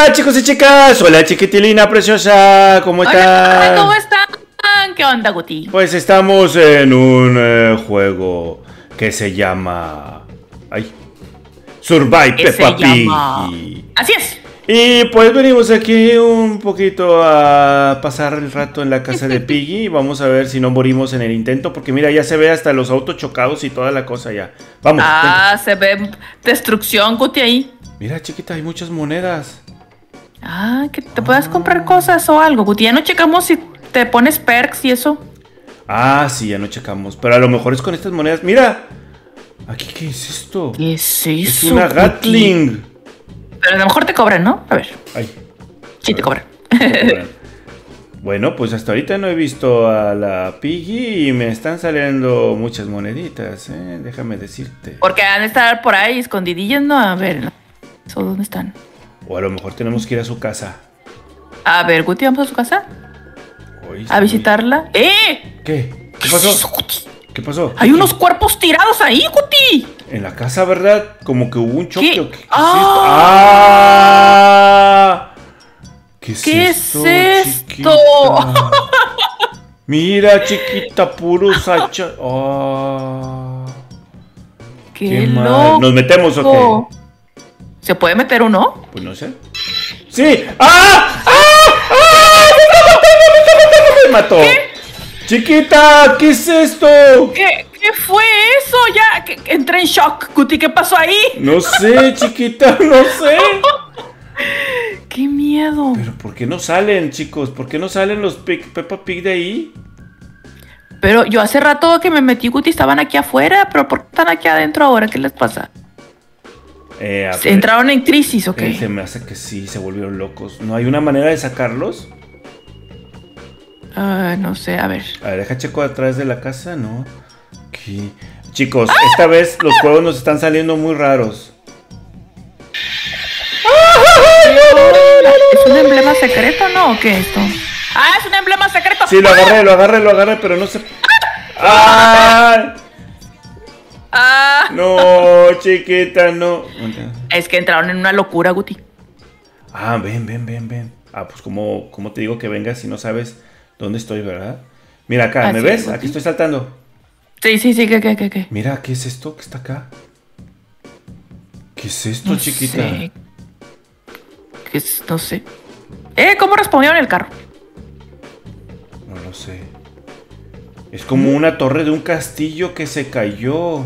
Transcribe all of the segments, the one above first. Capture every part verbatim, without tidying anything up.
Hola chicos y chicas, hola chiquitilina preciosa, ¿cómo están? Hola, ¿cómo están? ¿Qué onda, Guti? Pues estamos en un eh, juego que se llama... Ay, Survive Que Peppa se llama... Pig. Así es. Y pues venimos aquí un poquito a pasar el rato en la casa de Piggy y vamos a ver si no morimos en el intento, porque mira, ya se ve hasta los autos chocados y toda la cosa ya. Vamos. Ah, venga. Se ve destrucción, Guti, ahí. Mira, chiquita, hay muchas monedas. Ah, que te puedas comprar cosas o algo, Guti. Ya no checamos si te pones perks y eso. Ah, sí, ya no checamos. Pero a lo mejor es con estas monedas. ¡Mira! ¿Aquí qué es esto? ¿Qué es eso? Es una Gatling. Guti? Pero a lo mejor te cobran, ¿no? A ver. Ay. Sí, te cobran. Bueno, pues hasta ahorita no he visto a la Piggy y me están saliendo muchas moneditas, ¿eh? Déjame decirte. Porque han de estar por ahí escondidillas, ¿no? A ver, ¿so dónde están? O a lo mejor tenemos que ir a su casa. A ver, Guti, ¿vamos a su casa? Hoy ¿A visitarla? ¡Eh! ¿Qué? ¿Qué pasó? ¿Qué pasó? Hay unos cuerpos tirados ahí, Guti. En la casa, ¿verdad? Como que hubo un choque. ¿Qué? ¿O qué, ¿Qué ¡Ah! es esto? ¡Ah! ¿Qué es ¿Qué esto? es esto? Chiquita? Mira, chiquita, puro sacha. ¡Ah! ¡Qué, ¡Qué mal! loco! ¿Nos metemos o qué? ¿Se puede meter uno? Pues no sé. ¡Sí! ¡Ah! ¡Ah! ¡Ah! ¡Me mató! ¿Qué? ¡Chiquita! ¿Qué es esto? ¿Qué, qué fue eso? Ya que, que entré en shock, Guti. ¿Qué pasó ahí? No sé, chiquita, no sé. ¡Qué miedo! Pero ¿por qué no salen, chicos? ¿Por qué no salen los Pig, Peppa Pig de ahí? Pero yo hace rato que me metí, Guti, estaban aquí afuera. ¿Pero por qué están aquí adentro ahora? ¿Qué les pasa? Eh, ¿Se entraron en crisis o qué? Eh, se me hace que sí, se volvieron locos. ¿No hay una manera de sacarlos? Uh, no sé, a ver. A ver, deja checo atrás de la casa, ¿no? ¿Qué? Chicos, ¡ah! Esta vez los juegos nos están saliendo muy raros. ¿Es un emblema secreto, no? ¿O qué es esto? ¡Ah, es un emblema secreto! Sí, lo agarré, lo agarré, lo agarré, pero no sé... ¡Ah! ¡Ah! No, chiquita, no. Es que entraron en una locura, Guti. Ah, ven, ven, ven, ven. Ah, pues como, como te digo que vengas si no sabes dónde estoy, ¿verdad? Mira acá, ¿me ves? Aquí estoy saltando. Sí, sí, sí, ¿qué, qué, qué, qué? Mira, ¿qué es esto que está acá? ¿Qué es esto, no chiquita? Sé. ¿Qué es? No sé. Eh, ¿cómo respondieron el carro? No lo sé. Es como una torre de un castillo que se cayó.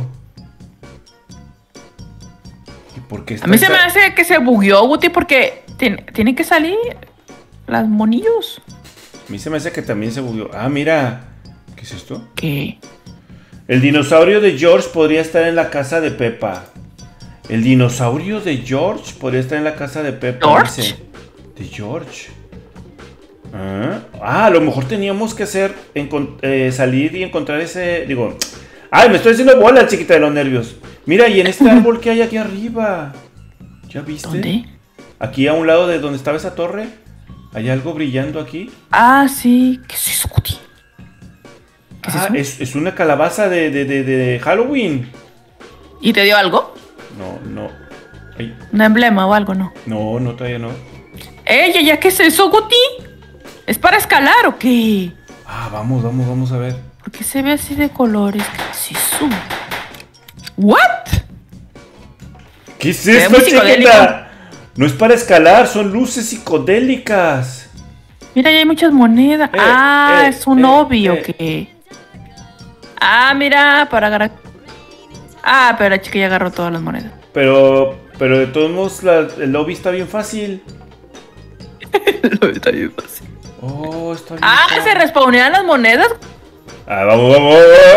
¿Y por qué está A mí se me hace que se bugueó, Guti, porque tiene, tienen que salir las monillos. A mí se me hace que también se bugueó. Ah, mira. ¿Qué es esto? ¿Qué? El dinosaurio de George podría estar en la casa de Peppa. El dinosaurio de George podría estar en la casa de Peppa. ¿George? Dice. De George. Ah, ah, a lo mejor teníamos que hacer eh, salir y encontrar ese. Digo. Ay, me estoy haciendo bola, chiquita, de los nervios. Mira, y en este árbol que hay aquí arriba. ¿Ya viste? ¿Dónde? Aquí a un lado de donde estaba esa torre. ¿Hay algo brillando aquí? Ah, sí. ¿Qué es eso, Guti? ¿Qué ah, es, eso? es, es una calabaza de, de, de, de Halloween. ¿Y te dio algo? No, no. Ay. ¿Un emblema o algo, no? No, no, todavía no. ¡Ey, ya, ya! ¿Qué es eso, Guti? ¿Es para escalar o qué? Ah, vamos, vamos, vamos a ver. ¿Por qué se ve así de colores? ¿Qué es eso? ¿What? ¿Qué es esto, chiquita? No es para escalar, son luces psicodélicas. Mira, ya hay muchas monedas. Eh, ah, eh, es un eh, lobby o eh. qué. Ah, mira, para agarrar. Ah, pero la chica ya agarró todas las monedas. Pero, pero de todos modos, la, el lobby está bien fácil. El lobby está bien fácil. Oh, está bien Ah, fácil. ¿se respawnean las monedas? Ah, vamos, vamos.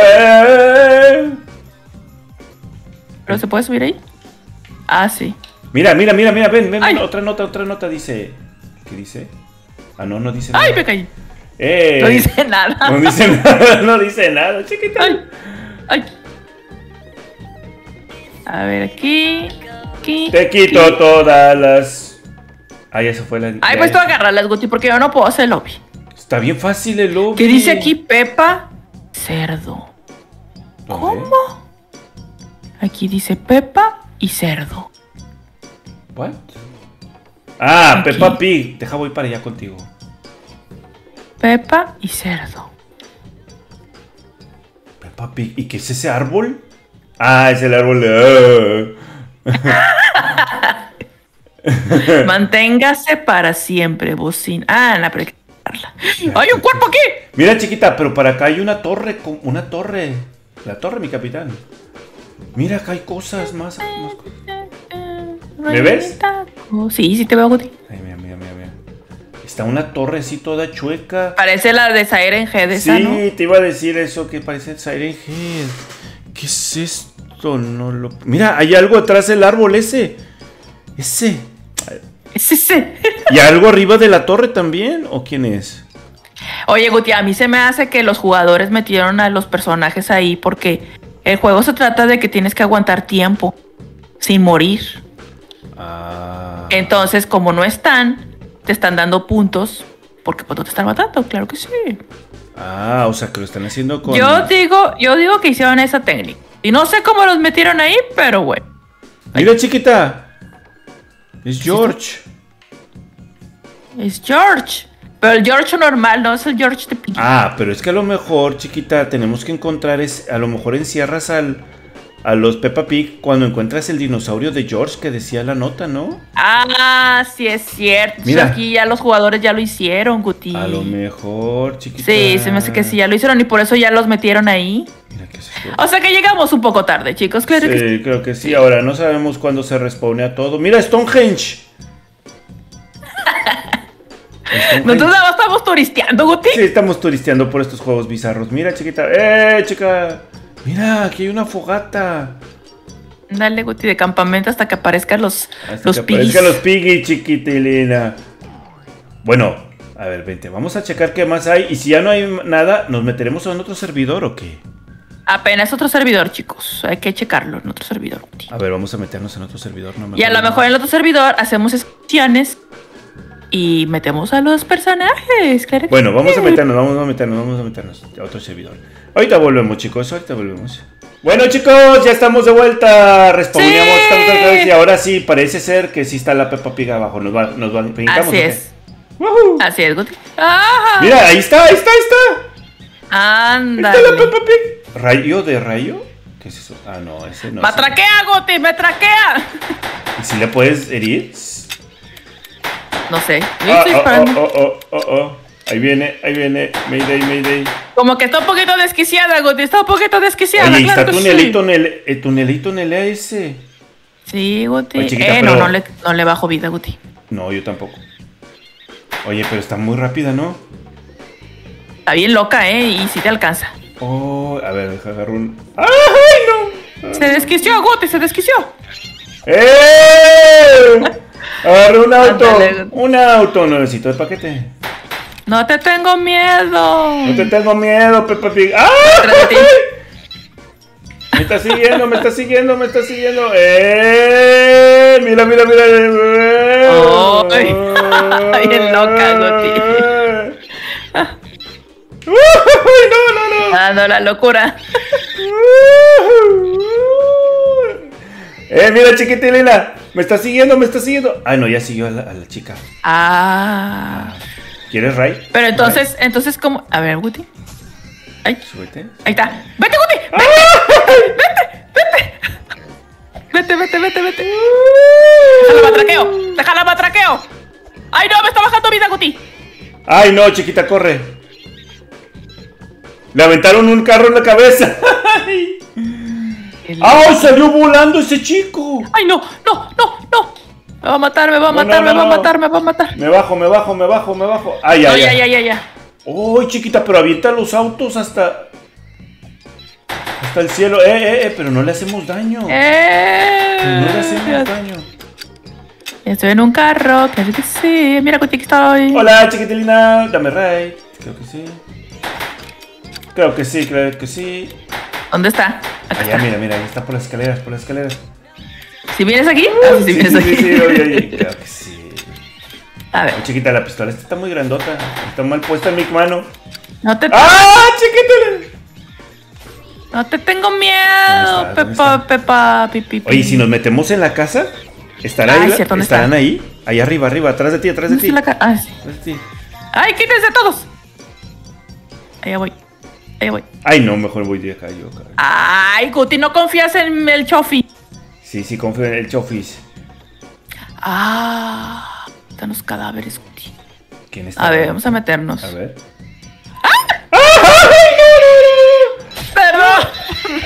¿Pero se puede subir ahí? Ah, sí. Mira, mira, mira, mira, ven, ven, Ay. ven, otra nota, otra nota dice. ¿Qué dice? Ah, no, no dice nada. ¡Ay, me caí! Eh, No dice nada. No dice nada, no dice nada, chiquita. ¡Ay! ¡Ay! A ver, aquí. Aquí. Te quito aquí. todas las. Ah, ya se fue la. Ay, ya, pues tú agarrarlas, Guti, porque yo no puedo hacer lobby. Está bien fácil el lobby. ¿Qué dice aquí? Pepa cerdo. ¿Dónde? ¿Cómo? Aquí dice Pepa y cerdo. ¿What? Ah, Aquí. Peppa Pig. Deja, voy para allá contigo. Peppa y cerdo. Peppa Pig. ¿Y qué es ese árbol? Ah, es el árbol de... Ah. Manténgase para siempre, bocina. Ah, la pero hay que quitarla. ¡Hay un cuerpo aquí! Mira, chiquita, pero para acá hay una torre. con- Una torre. La torre, mi capitán. Mira, acá hay cosas más. más cosas. ¿Me ves? Sí, sí te veo, Guti. Ay, mira, mira, mira, mira. Está una torre así toda chueca. Parece la de Siren Head esa, Sí, ¿no? te iba a decir eso que parece Siren Head. ¿Qué es esto? No lo... Mira, hay algo atrás del árbol ese. Ese. Es ese. ¿Y algo arriba de la torre también? ¿O quién es? Oye, Guti, a mí se me hace que los jugadores metieron a los personajes ahí porque el juego se trata de que tienes que aguantar tiempo sin morir. Ah. Entonces, como no están, te están dando puntos porque pues no te están matando, claro que sí. Ah, o sea que lo están haciendo con... Yo digo, yo digo que hicieron esa técnica. Y no sé cómo los metieron ahí, pero bueno. Mira, chiquita. Es George. Es George. Pero el George normal, no es el George de Piggy. Ah, pero es que a lo mejor, chiquita, tenemos que encontrar... Es, a lo mejor encierras al... A los Peppa Pig cuando encuentras el dinosaurio de George que decía la nota, ¿no? Ah, sí es cierto. Mira. Aquí ya los jugadores ya lo hicieron, Guti. A lo mejor, chiquita. Sí, se me hace que sí, ya lo hicieron y por eso ya los metieron ahí. Mira qué es esto. O sea que llegamos un poco tarde, chicos. Claro que sí. Sí, creo que sí. Ahora no sabemos cuándo se respawnea todo. Mira, Stonehenge. Stonehenge. Nosotros nada más estamos turisteando, Guti. Sí, estamos turisteando por estos juegos bizarros. Mira, chiquita. ¡Eh, chica! Mira, aquí hay una fogata. Dale, Guti, de campamento hasta que aparezcan los, Hasta los que piggies. aparezcan los piggy, chiquitilina. Bueno, a ver, vente. Vamos a checar qué más hay. Y si ya no hay nada, ¿nos meteremos en otro servidor o qué? Apenas otro servidor, chicos. Hay que checarlo en otro servidor, Guti. A ver, vamos a meternos en otro servidor. No me Y a lo acuerdo. mejor en el otro servidor hacemos excursiones y metemos a los personajes. Claro que Bueno, sí. vamos a meternos, vamos a meternos, vamos a meternos a otro servidor. Ahorita volvemos, chicos, ahorita volvemos. Bueno, chicos, ya estamos de vuelta. Respondíamos, Sí. estamos otra vez y ahora sí, parece ser que sí está la Peppa Pig abajo. Nos va, nos va, brincamos, Así ¿o qué? es. ¡Woohoo! Así es, Guti. ¡Ajá! Mira, ahí está, ahí está, ahí está. Ahí Ándale. está la Peppa Pig. ¿Rayo de rayo? ¿Qué es eso? Ah, no, ese no. ¡Me ese no. traquea, Guti! ¡Me traquea! ¿Y si le puedes herir? No sé. Yo Ah, estoy oh, disparando. oh, oh, oh, oh, oh. Ahí viene, ahí viene. Mayday, Mayday. Como que está un poquito desquiciada, Guti. Está un poquito desquiciada. Oye, ahí claro está que tunelito, sí. Nel, eh, tunelito en el ese. Sí, Guti. Oye, chiquita, eh, pero- no, no le, no le bajo vida, Guti. No, yo tampoco. Oye, pero está muy rápida, ¿no? Está bien loca, ¿eh? Y sí te alcanza. Oh, a ver, deja agarrar un... ¡Ay, no! Se desquició, Guti, se desquició. ¡Eh! Agarré un auto. Ándale. Un auto, nuevecito de paquete. No te tengo miedo. No te tengo miedo, Peppa Pig. ¡Ah! Detrás de ti. Me está siguiendo, me está siguiendo, me está siguiendo. ¡Eh! Mira, mira, mira. Ay. Bien loca, Goti. ¡Uy, no, no, no! Dando la locura. Eh, mira, chiquitilina. Me está siguiendo, me está siguiendo. Ah, no, ya siguió a la, a la chica. Ah. ¿Quieres Ray? Pero entonces, entonces, ¿cómo? A ver, Guti. Ay, Súbete. ahí está. ¡Vete, Guti! ¡Vete! ¡Vete, vete, vete, vete! ¡Déjala matraqueo! ¡Déjala matraqueo! ¡Ay, no! ¡Me está bajando vida, Guti! Ay, no, chiquita, corre. Le aventaron un carro en la cabeza. ¡Ay, salió volando ese chico! ¡Ay, no! ¡No, no, no! Me va a matar, me va a No, matar, no, me no, va a no. matar, me va a matar. Me bajo, me bajo, me bajo, me bajo. Ay, No, ay, ya, ay. ya, ya, ya. ¡Uy, chiquita, pero avienta los autos hasta... Hasta el cielo. Eh, eh, eh, pero no le hacemos daño. No le hacemos ¡Eh! daño. Estoy en un carro, claro que sí. Mira, Guti, que estoy. Hola, chiquitilina. Dame Ray. Creo que sí. Creo que sí, creo que sí. ¿Dónde está? Acá Allá, está. mira, mira, ahí está por las escaleras, por las escaleras. ¿Si vienes aquí? Ah, sí, sí, Sí, vienes sí, aquí. sí, sí, oye, oye, creo que sí. A ver, Ay, chiquita, la pistola esta está muy grandota. Está mal puesta en mi mano. no te, ¡Ah, chiquitilla! no te tengo ¿Dónde miedo, está? ¿Dónde Pepa, está? Pepa, pipi. Oye, ¿y si nos metemos en la casa? ¿Estará Ay, ahí? cierto, ¿dónde ¿Estarán está? ahí? Ahí arriba, arriba, atrás de ti, atrás de ti. La ca- ah, sí. Atrás de ti. ¡Ay, quítense todos! Allá voy. Allá voy. Ay, no, mejor voy de acá yo, caray. Ay, Guti, ¿no confías en el Chofi? Sí, sí, confío en el Chofis. Ah, están los cadáveres, Guti. ¿Quién está? A ver, vamos a meternos. A ver. ¡Perdón!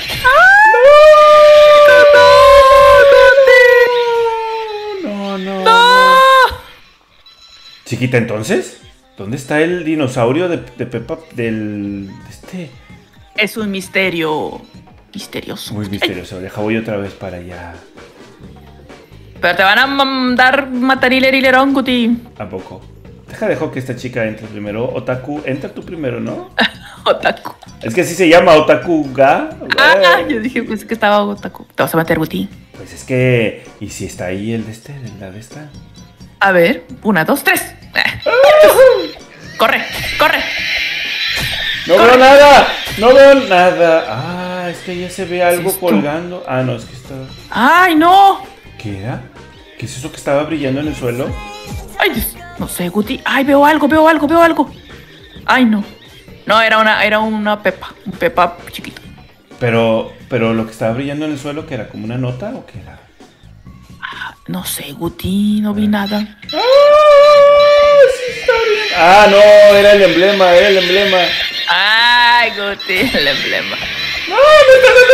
No, no, ¡No! Chiquita, entonces, ¿dónde está el dinosaurio de, de Peppa del de este? Es un misterio misterioso. Muy misterioso. Deja, voy otra vez para allá. Pero te van a mandar matariler y lerón, Guti. ¿A poco? Deja, dejo que esta chica entre primero. Otaku, entra tú primero, ¿no? Otaku. Es que así se llama Otaku Ga. Ah, yo dije pues que estaba Otaku. Te vas a meter, Guti. Pues es que. ¿Y si está ahí el de este? La de esta. A ver, una, dos, tres. Corre, corre. ¡No ¡Corre! veo nada! ¡No veo nada! Ah, es que ya se ve algo esto? colgando. Ah, no, es que está. ¡Ay, no! ¿Qué era? ¿Qué es eso que estaba brillando en el suelo? ¡Ay, Dios! No sé, Guti. ¡Ay, veo algo, veo algo, veo algo! ¡Ay, no! No, era una, era una pepa. Un pepa chiquito. Pero, pero lo que estaba brillando en el suelo, ¿qué era? ¿Como una nota o qué era? No sé, Guti. No vi nada. ¡Ah! Sí está bien. Ah, no, era el emblema, era el emblema. ¡Ay, Guti! El emblema. ¡No! ¡Me está dando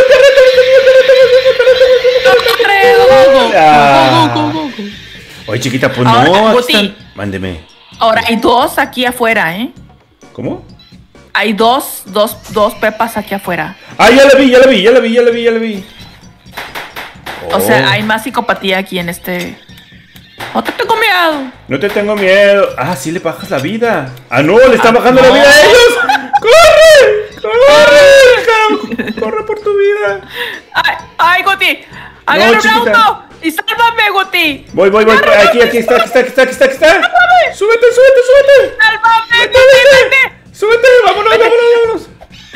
¡Corre! ¡Go, go, go! Ah. ¡Go, go, go, go! Oye, chiquita, pues Ahora, no. aquí Guti. están. Mándeme. Ahora hay dos aquí afuera, ¿eh? ¿Cómo? Hay dos, dos, dos pepas aquí afuera. Ah, ya la vi, ya la vi, ya la vi, ya la vi, ya la vi. O Oh. sea, hay más psicopatía aquí en este. ¡No te tengo miedo! No te tengo miedo. Ah, sí le bajas la vida. Ah, no, le está Ah, bajando no. la vida a ellos. ¡Corre! ¡Corre! hija! ¡Corre por tu vida! ¡Ay, ay, Guti! ¡Agarra No, un chiquita. auto! ¡Y sálvame, Guti! Voy, voy, voy. ¡Agárrame! Aquí, aquí está, aquí está, aquí está, aquí está, aquí está. ¡Súbete, súbete, súbete! ¡Sálvame, ¡Vete, Guti, vete! vete! ¡Súbete! ¡Vámonos, vámonos, vámonos!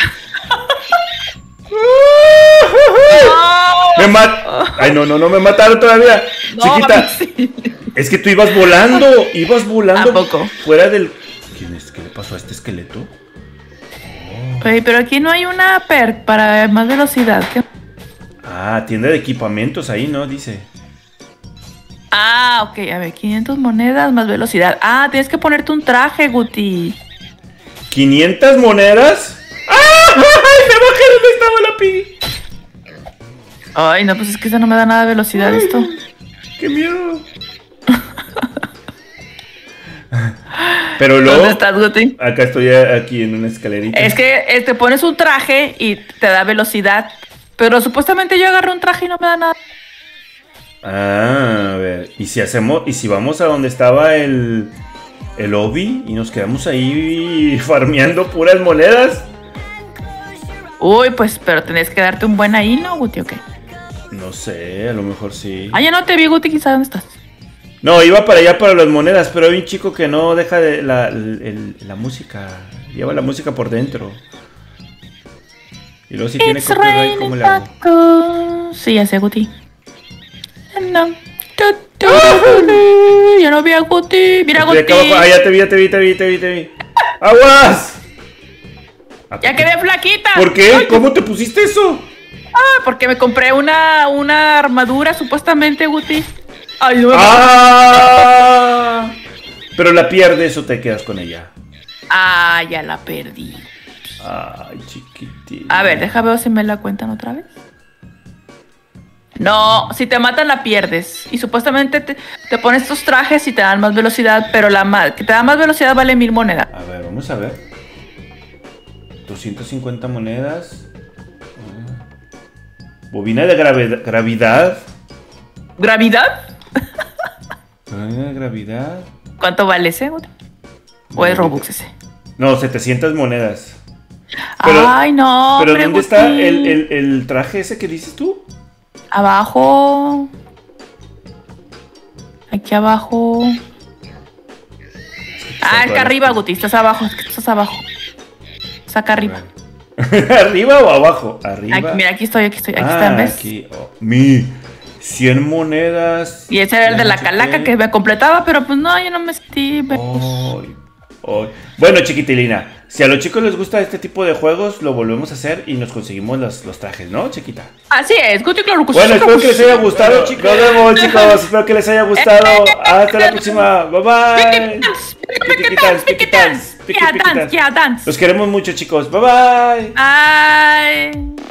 ¡No! Me mat... Ay, no, no, no, me mataron todavía. No, Chiquita, sí. es que tú ibas volando. Ibas volando ¿A poco? fuera del... ¿Quién es? ¿Qué le pasó a este esqueleto? Oye, pero aquí no hay una perk para más velocidad. ¿Qué? Ah, tienda de equipamientos ahí, ¿no? Dice. Ah, ok, a ver, quinientas monedas más velocidad. Ah, tienes que ponerte un traje, Guti. ¿quinientas monedas? ¡Ah! ¡Ay, me bajé donde estaba la piggy! Ay, no, pues es que eso no me da nada de velocidad Ay, esto. ¡Qué miedo! Pero luego... ¿Dónde estás, Guti? Acá estoy aquí en una escalerita. Es que eh, te pones un traje y te da velocidad. Pero supuestamente yo agarré un traje y no me da nada. Ah, a ver. ¿Y si hacemos... ¿Y si vamos a donde estaba el... el Obi y nos quedamos ahí farmeando puras monedas? Uy, pues, pero tenés que darte un buen ahí, ¿no, Guti, o qué? No sé, a lo mejor sí. Ah, ya no te vi, Guti, quizás dónde estás. No, iba para allá para las monedas, pero hay un chico que no deja de la, el- el- la música. Lleva la música por dentro. Y luego si tiene It's copyright, ¿cómo le raining hago? tacos. Sí, ya sé, Guti. No. Tu, tu, ya no vi a Guti. Mira, Estoy Guti. acá abajo. Ah, ya te vi, ya te vi, te vi, te vi, te vi. ¡Aguas! Ya quedé flaquita. ¿Por qué? Ay, ¿Cómo te pusiste eso? ah, porque me compré una, una armadura, supuestamente, Guti. Ay, no me ¡Ah! Pero la pierdes o te quedas con ella. Ah, ya la perdí. Ay, chiquitín. A ver, deja ver si me la cuentan otra vez. No, si te matan la pierdes. Y supuestamente te, te pones estos trajes y te dan más velocidad, pero la ma- que te da más velocidad vale mil monedas. A ver, vamos a ver. doscientas cincuenta monedas. Ah. Bobina de grave- gravedad. ¿Gravidad? Bobina de gravedad. ¿Cuánto vale ese, Guti? ¿O es Robux ese? No, setecientas monedas. Pero- Ay, no. Pero hombre, ¿dónde está Guti. el, el- el traje ese que dices tú? Abajo. Aquí abajo. Ah, es que arriba, Guti. Estás abajo. Es que estás abajo. Saca arriba. ¿Arriba o abajo? Arriba. Aquí, mira, aquí estoy, aquí estoy. Aquí Ah, está, ¿ves? aquí. Oh, mi. cien monedas. Y ese era el de la calaca que me completaba, pero pues no, yo no me sentí. Oh, oh. Bueno, chiquitilina, si a los chicos les gusta este tipo de juegos, lo volvemos a hacer y nos conseguimos los, los trajes, ¿no, chiquita? Así es, Guti, claro que sí. Bueno, espero que les haya gustado, chicos. Nos vemos, chicos. Espero que les haya gustado. Hasta la próxima. Bye bye. Piquitans, piquitans, piquitans. Los queremos mucho, chicos. Bye bye. Bye.